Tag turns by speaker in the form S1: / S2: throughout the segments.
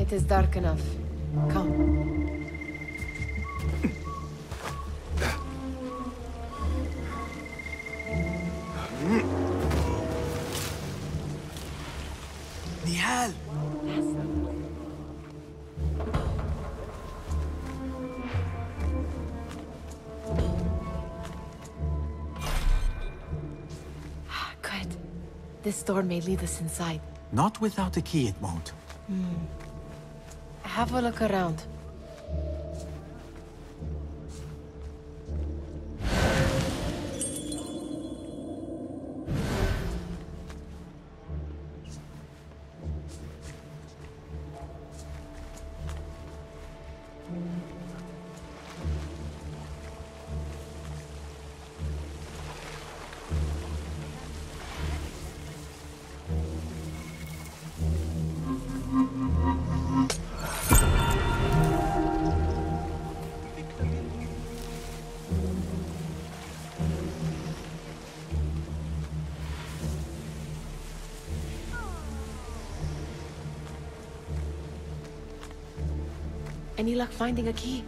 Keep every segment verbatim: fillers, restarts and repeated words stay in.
S1: it is dark enough. Come.
S2: Nihal!
S1: Good. This door may lead us inside.
S3: Not without a key, it won't.
S1: Hmm. Have a look around. Any luck finding a key?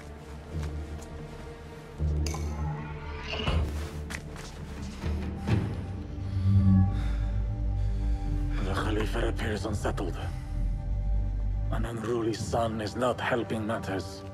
S4: The Khalifa appears unsettled. An unruly son is not helping matters.